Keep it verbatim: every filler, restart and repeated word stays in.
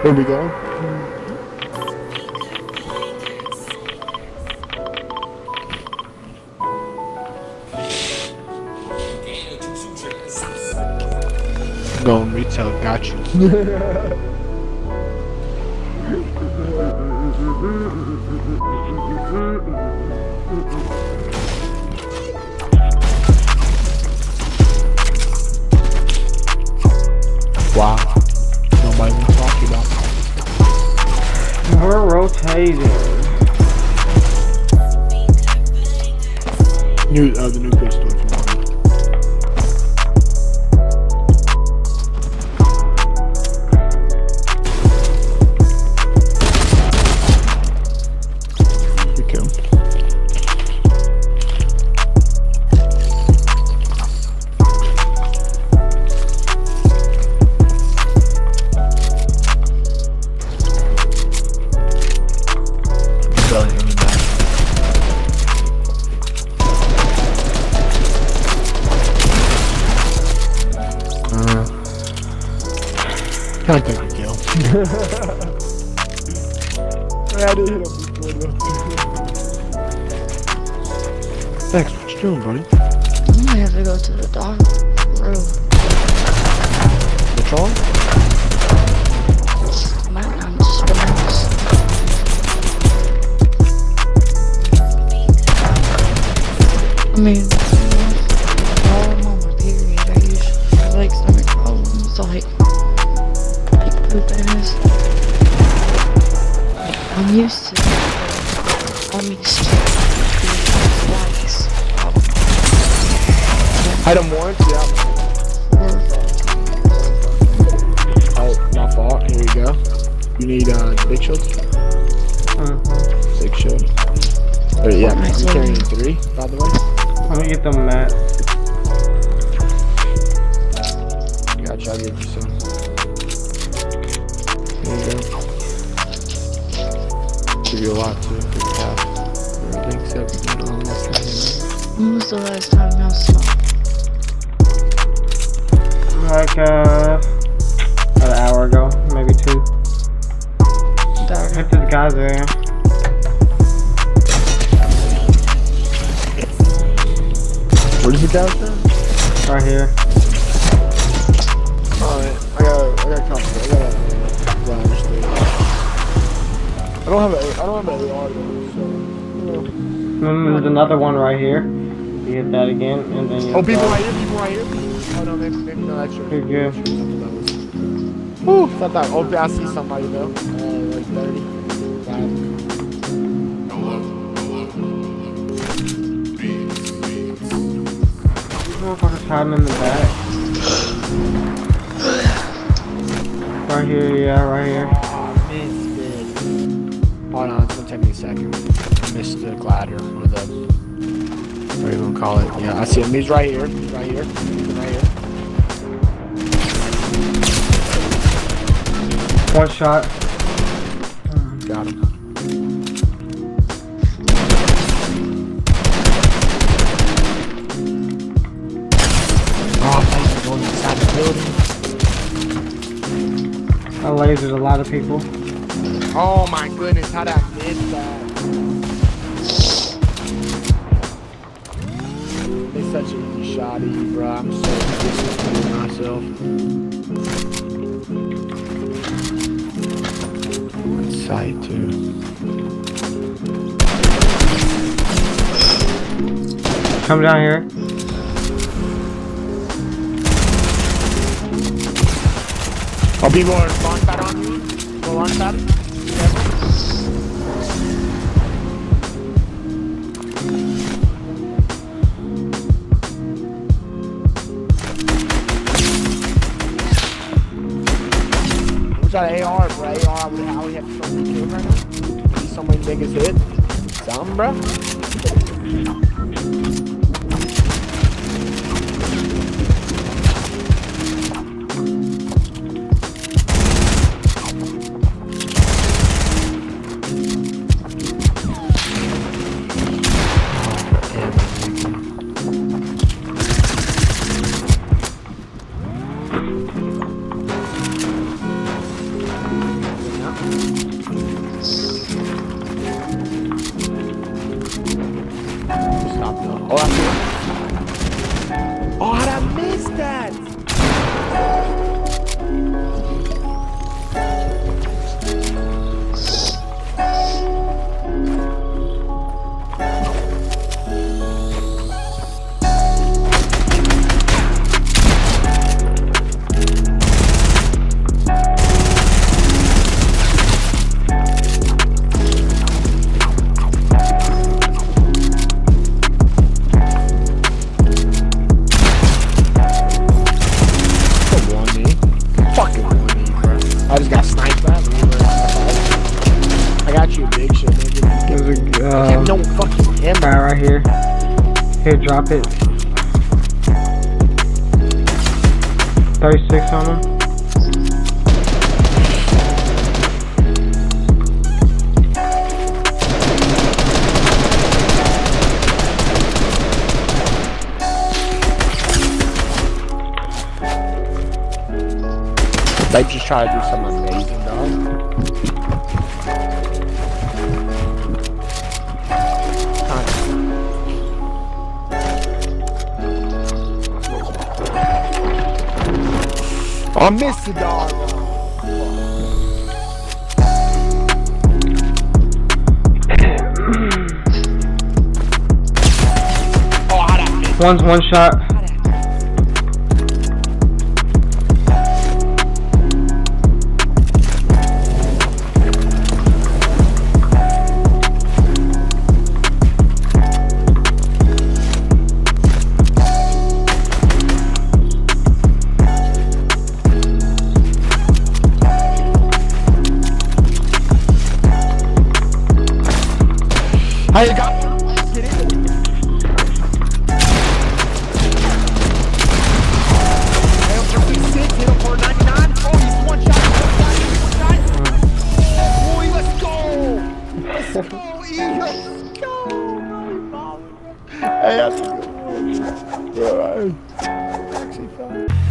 Where we going? Going retail, got you. Wow. Nobody even talking about. We're rotating. New, uh, the new pistol if you want it. Can't take a kill. I didn't hit him before though. Thanks, what you doing, buddy? I might have to go to the dog room. What's wrong? Might not just relax. I mean, while I'm on my period, I usually have like stomach problems, like. I'm used to it. I'm used to it. Item warrants, yeah. Oh, my fault. Here you go. You need uh, big shield? Uh-huh. Big shield. Or, yeah, I'm carrying three, by the way. Let me get them, Matt. Gotcha, I'll give you some. There you go. Give you a lot too. Give you half. Everything except you know, almost nothing. When was the last time y'all smoked? Like, uh, an hour ago, maybe two. Better. Hit this guy's there. Where's the guy stand? Right here. Alright, I got, I got a couple. I got a flash thing. I don't have a, I don't have an A R though, so. Mm, there's another one right here. You hit that again, and then you. Oh, people right here, people right here. Oh no, maybe, maybe no, that's your. You're good. Whew, thought that. Oh, I see somebody though. Uh, like thirty. Five. These motherfuckers hiding in the back. Right here, yeah, right here. Hold on, it's gonna take me a second. I missed the glider, or the, what are you gonna call it? Yeah, I see him. He's right here. He's right here. He's right here. One shot. Got him. Oh, thanks for going inside the building. I lasered a lot of people. Oh my goodness, how did I miss that? It's such an easy shot at you, bro. I'm so disappointed in myself. One side, too. Come down here. I'll be more launch pad on you. Go launch pad. Got an A R, bro. A R, I would have to show me kill right now. See somebody make his hit. Something, bro. top though. Oh, I see it. Oh, how'd I miss that? I just got sniped by. I got you, big shit, nigga. There's a I uh, have no fucking ammo. guy right here. Here, drop it. thirty-six on him. They just try to do something amazing, dog. I missed the dog. Oh, how'd I miss? One's one shot. I got get in. Hit him for ninety-nine. Oh, he's one shot. One shot. Boy, let's go. Let's go. E, let's go. Hey, that's a good one. Bro, I actually felt